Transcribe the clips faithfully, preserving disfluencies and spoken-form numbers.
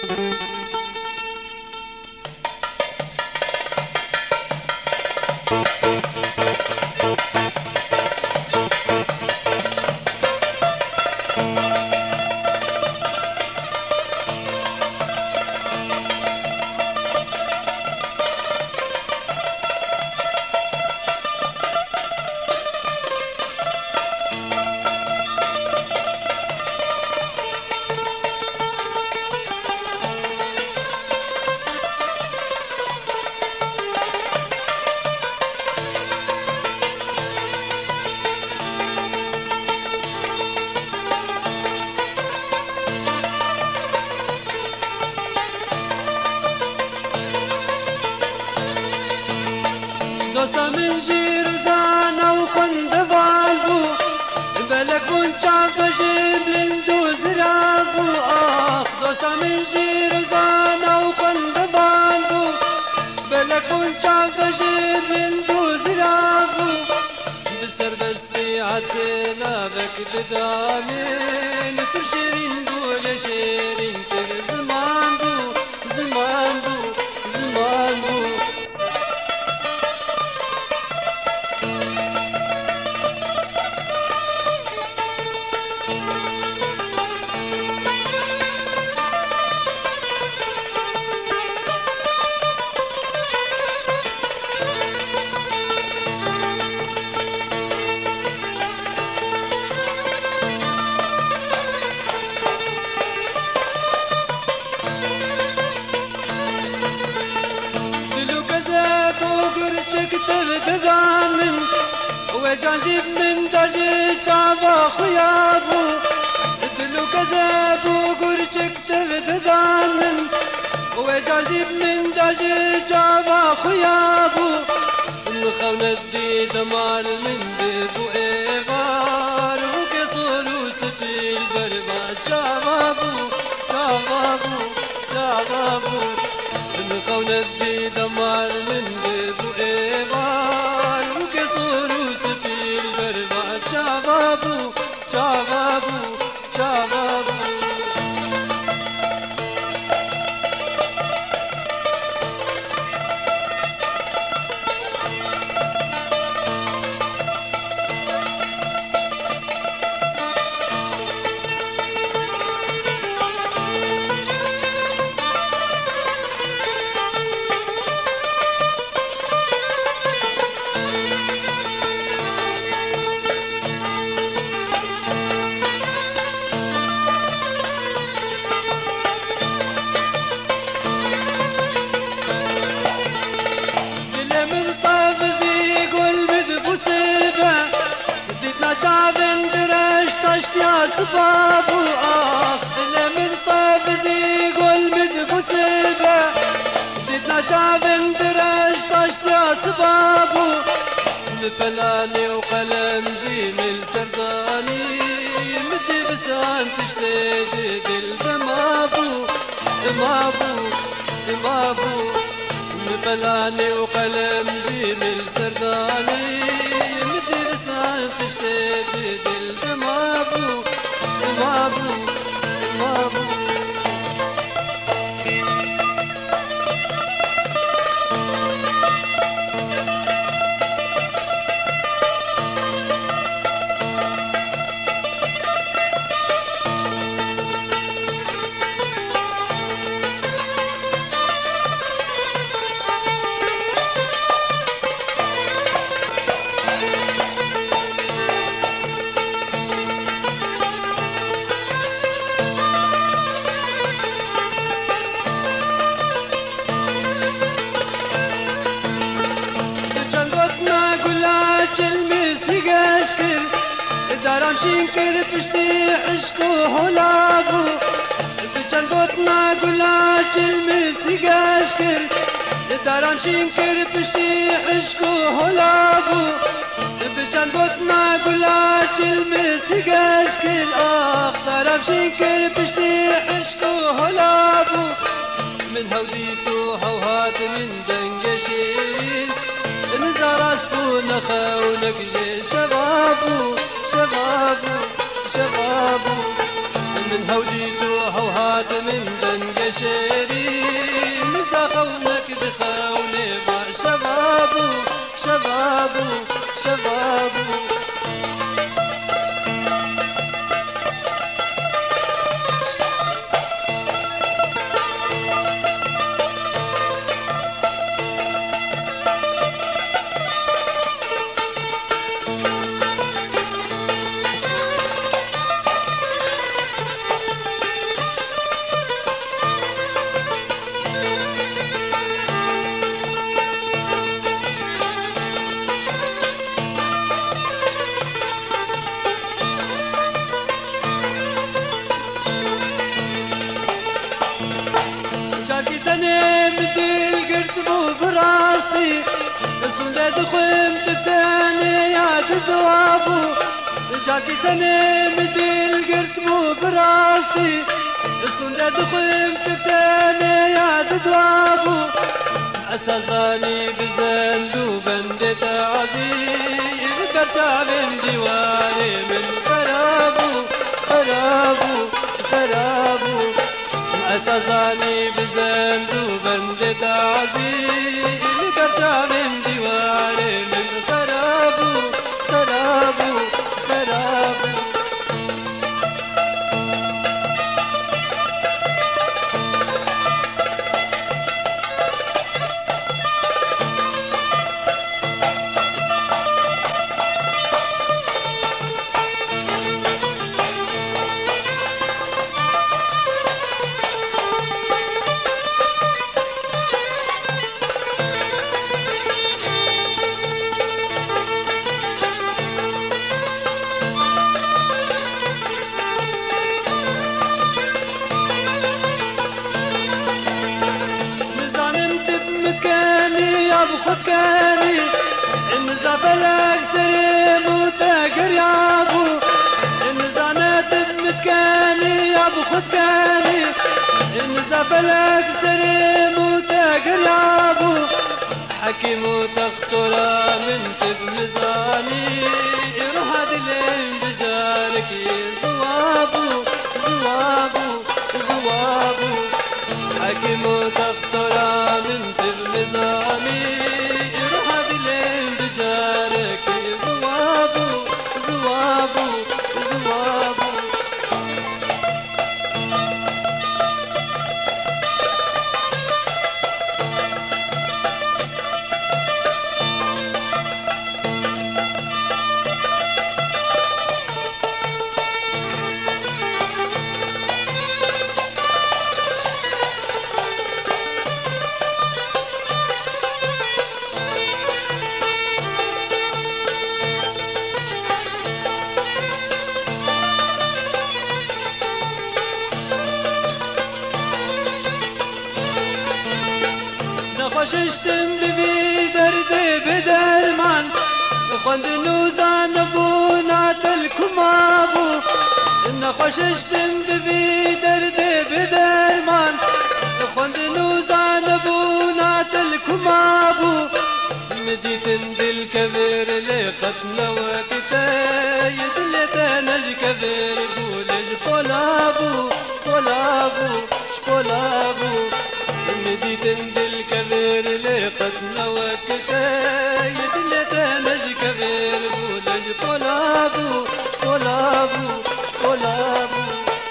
دوستا من جير زانا وخندوان بو بلك ونشاف جبل ندوز رابو آخ دوستا من جير زانا وخندوان بو بلك ونشاف جبل ندوز رابو بسر بستي عسلا بك ددامين ترشيرين بو لشيرين تر زمان بو زمان بو زمان بو تبدامن وجاجب من دجي شعبا خيابو دلو كذابو قرشك تبدامن وجاجب من دجي شعبا خيابو الخونة دي دمال من بيبو ايفار وكسولو سبيل بربا شعبابو شعبابو شعبابو الخونة دي دمال من بيبو ايفار وكسولو سبيل بربا شعبابو شعبابو شعبابو شعبن درش تشت يا سبابو آخ لمن طافزي قول من بوسيبة ديتنا شعبن درش تشت يا سبابو ببلاني وقلم زيمل سرداني مدي بسان تشتي دل دمابو دمابو دمابو ببلاني وقلم زيمل سرداني لسان تشتي دل دمابو دمابو دمابو دارم شینکر پشتی عشق و حلابو بچن گوتنا گلا چلمی سیگاش کر دارم شینکر پشتی عشق و حلابو بچن گوتنا گلا چلمی سیگاش کر آخ دارم شینکر پشتی عشق و حلابو من هودیتو هوهات من دنگ شیرین نزار اسبو نخونك جي شبابو شبابو شبابو من هوديتو هوهات من دنجشيري مزاخونك بخوني با شبابو شبابو شبابو دخم تتاني يا دوابو جاكي تاني مديل قرتبو براستي السنة دخم تتاني يا دوابو أساساني بزندو بند تعزير برشا من ديواني من خرابو خرابو خرابو أساساني بزندو بند تعزير برشا من ديواني من خرابو خرابو خرابو خد كاني المزافلك سريم وتاقر يا ابو المزانات بمتكاني يا ابو خد كاني المزافلك سريم وتاقر يا ابو حكيم وتخطر من تب مزاني روح هادلين بجارك زوابو زوابو زوابو حكيم وتخطر من تب مزاني زوابو زوابو زوابو نخوششتم ببی درد بدرمان خوند نوزان بونا تلکم آبو نخوششتم ببی درد بدرمان خوند نوزان بونا تلکم آبو مديتن دل كبير لقتنا وقتا يدلتا نج كبير بولج بولابو بولابو بولابو مديتن دل كبير لقتنا وقتا يدلتا نج كبير بولج بولابو بولابو بولابو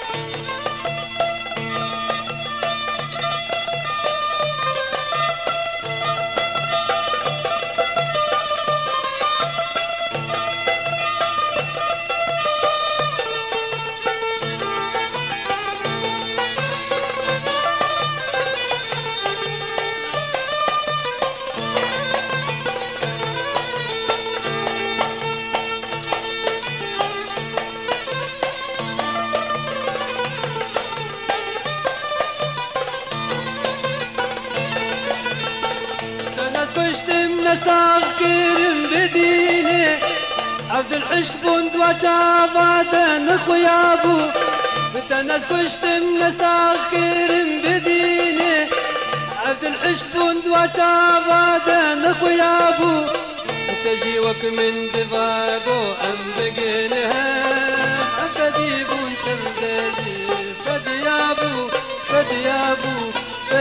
نساق كرم بديني عبد العشق بند وجافة نخيابو بتناس كشتم نساق كرم بديني عبد العشق بند وجافة نخيابو تجي وك من دفاقو أم بقينها أبدي بنت الدجي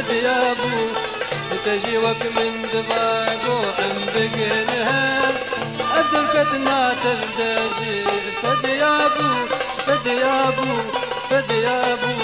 فديابو تجي وك من دباغو ام بقنها افضل كتنا تفدجي فديابو فديابو فديابو